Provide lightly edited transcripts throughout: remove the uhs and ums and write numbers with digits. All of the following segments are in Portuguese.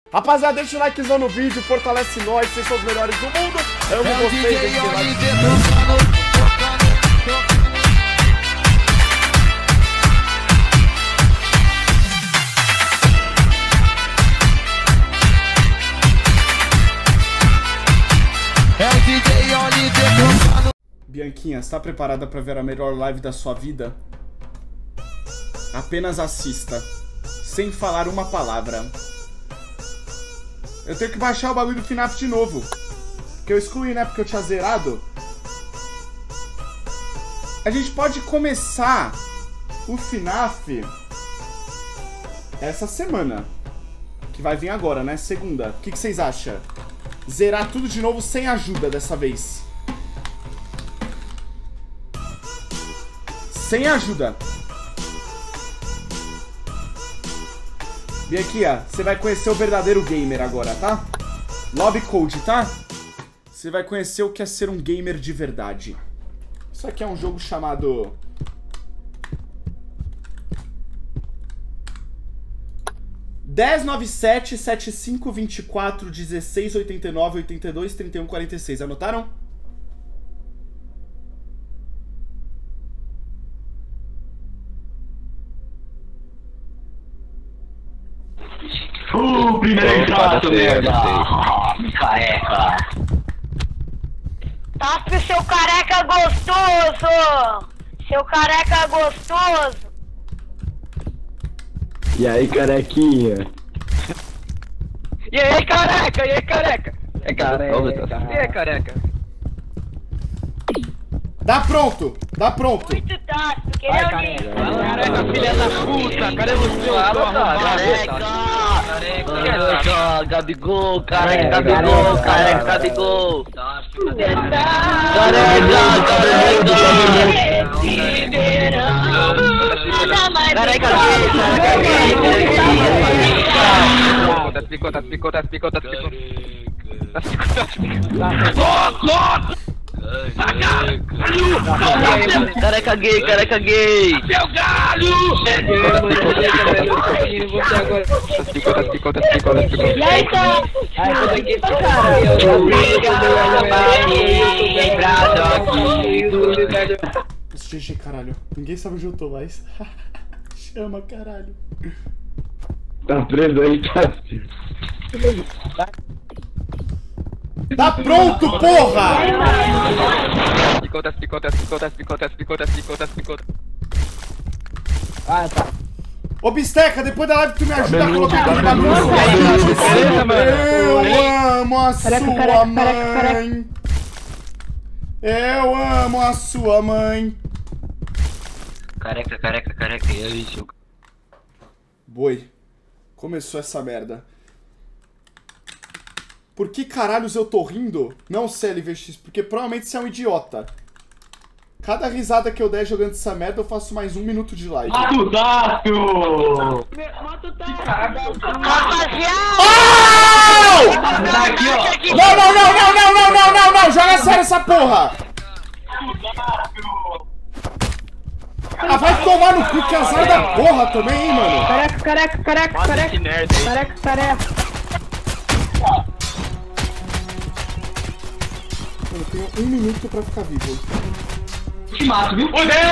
Rapaziada, deixa o likezão no vídeo, fortalece nós, vocês são os melhores do mundo. Amo vocês. Bianquinha, está preparada para ver a melhor live da sua vida? Apenas assista, sem falar uma palavra. Eu tenho que baixar o bagulho do FNAF de novo, que eu excluí, né, porque eu tinha zerado. A gente pode começar o FNAF essa semana, que vai vir agora, né, segunda. O que vocês acham? Zerar tudo de novo sem ajuda dessa vez. Sem ajuda. Bianquinha, você vai conhecer o verdadeiro gamer agora, tá? Lobby Code, tá? Você vai conhecer o que é ser um gamer de verdade. Isso aqui é um jogo chamado... (1097-7524-1689-82-3146). Anotaram? Primeiro entrado, merda! Careca! Tasca, seu careca gostoso! Seu careca gostoso! E aí, carequinha? E aí, careca? E aí, careca? É careca. E aí, careca? Dá pronto! Dá pronto! Muito tasca, que ele é o Nico! Careca, filha da puta! Cadê você? Careca, Gabigol, careca, Gabigol, careca, Gabigol. Careca, careca gay, careca gay. Meu galho! E aí, tá? GG, caralho. Ninguém sabe onde eu tô mais. Chama, caralho. Tá preso aí, tá? Tá pronto, porra! Picota. Ah, tá. Ô, Bisteca, depois da live tu me ajuda a colocar aquele bagulho. Eu amo a sua mãe. Eu amo a sua mãe. Careca, e aí, seu... Boi, começou essa merda. Por que caralhos eu tô rindo? Não, CLVX, porque provavelmente você é um idiota. Cada risada que eu der jogando essa merda, eu faço mais 1 minuto de live. Mata o Tato! Rapaziada! Aqui, ó! Não! Joga sério essa porra! Ah, vai tomar no cu, que azar da porra também, hein, mano? Careca! Eu tenho 1 minuto pra ficar vivo. Te mato, viu?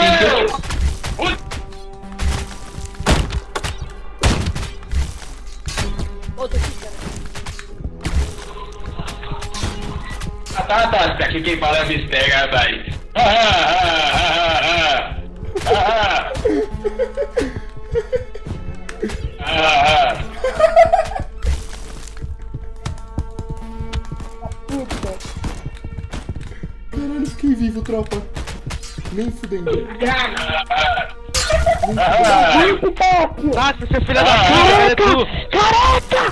Tá, aqui quem fala é a Bistega, vai. Caralho, fiquei vivo, tropa. Nem fudendo. Nossa, seu filho da puta, cadê tu? Careca!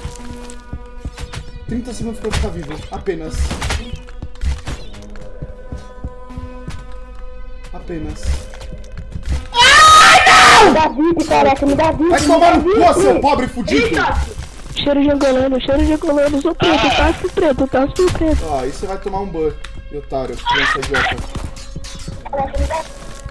30 segundos pra ficar vivo, apenas. Me dá vida, careca, me dá vida. Vai tomar no cu, seu pobre fudido! Cheiro de angolano, sou preto, tasco preto. Ó, aí você vai tomar um ban, otário, criança idiota.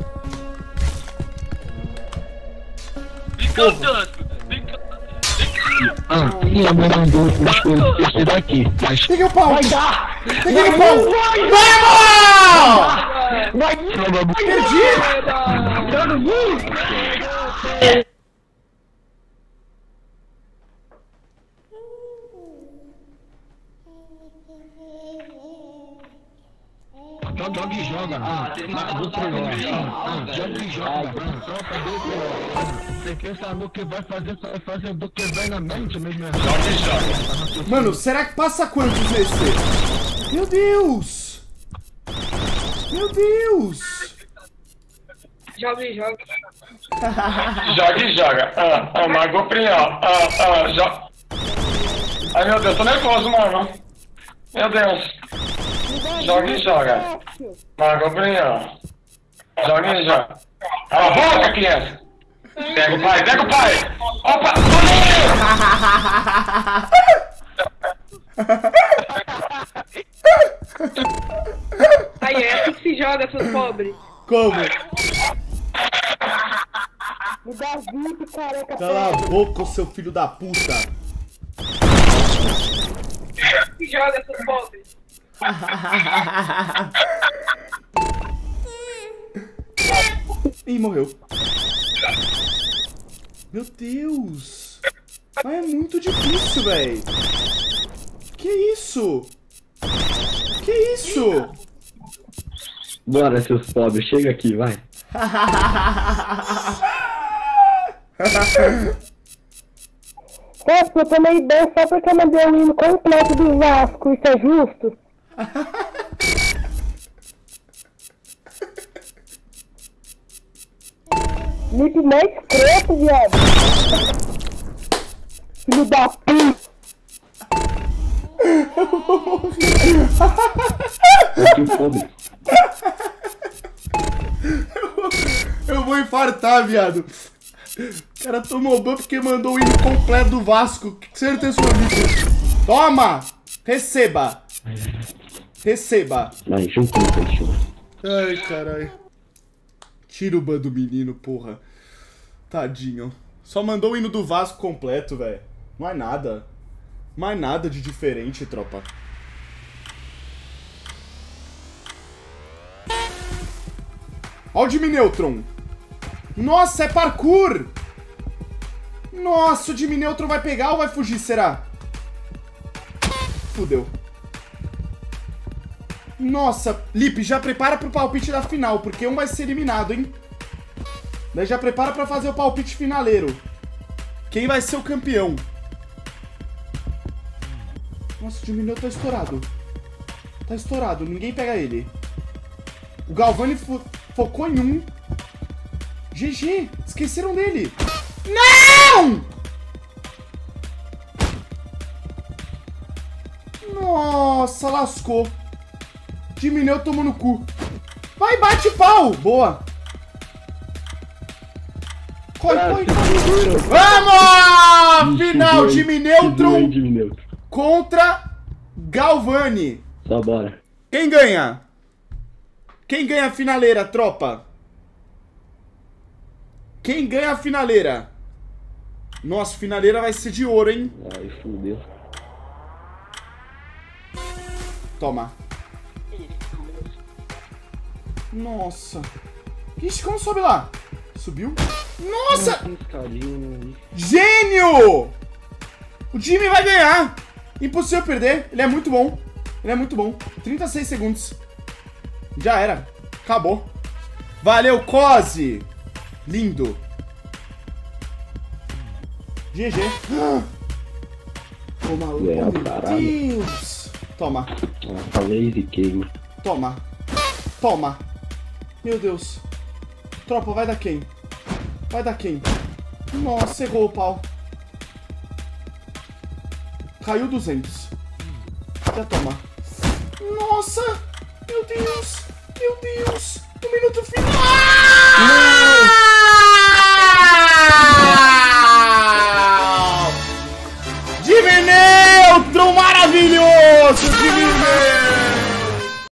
Fica o tanto! Minha mãe mandou esse daqui. Mas Peguei o pau! Vai dar! Peguei o pau! Vamos! Perdi! Dog joga. Dog joga. Você quer saber o que vai fazer? Só vai fazer do que vai na mente mesmo. Mano, será que passa quantos nesse? Meu Deus! Meu Deus! Joga e joga. Joga e joga. Mago Prinhal. Joga. Ai meu Deus, tô nervoso, mano. Meu Deus. Joga e joga. Mago Prinhal. Joga e joga. Cala a boca, criança. Pega o pai, pega o pai. Opa! Aí, é assim que se joga, seus pobres. Como? Me dá VIP, careca. Cala a boca, seu filho da puta! Se joga, seus pobres. Ih, morreu. Meu Deus! Mas é muito difícil, véi. Que isso? Que isso? Bora, seus pobres, chega aqui, vai. Nossa, eu tomei bem só porque eu mandei o hino completo do Vasco. Isso é justo? Lipe mais escroto, viado. Filho da puta. Que pobre. Eu vou infartar, viado. O cara tomou ban porque mandou o hino completo do Vasco. Que certeza sua vida. Toma! Receba! Receba! Vai, junto no peixe, vai. Ai, caralho. Tira o ban do menino, porra. Tadinho. Só mandou o hino do Vasco completo, velho. Mais nada. Mais nada de diferente, tropa. Ó o Jimmy Neutron. Nossa, é parkour. Nossa, o Jimmy Neutron vai pegar ou vai fugir, será? Fudeu. Nossa, Lipe, já prepara pro palpite da final, porque um vai ser eliminado, hein? Daí já prepara pra fazer o palpite finaleiro. Quem vai ser o campeão? Nossa, o Jimmy Neutron tá estourado. Tá estourado, ninguém pega ele. O Galvani focou em um. GG, esqueceram dele. Não! Nossa, lascou. Diminuiu, tomou no cu. Vai, bate pau. Boa. Corre, corre, corre. Vamos! Final, Jimmy Neutron contra Galvani. Só bora. Quem ganha? Quem ganha a finaleira, tropa? Quem ganha a finaleira? Nossa, finaleira vai ser de ouro, hein? Ai, fudeu. Toma. Nossa. Ixi, como sobe lá? Subiu? Nossa! Gênio! O Jimmy vai ganhar. Impossível perder. Ele é muito bom. Ele é muito bom. 36 segundos. Já era. Acabou. Valeu, Cosi. Lindo. GG. Toma, oh, meu Deus. Toma. Falei e queima. Toma. Toma. Meu Deus. Tropa, vai dar quem? Vai dar quem? Nossa, errou o pau. Caiu 200. Já toma. Nossa. Meu Deus. Meu Deus.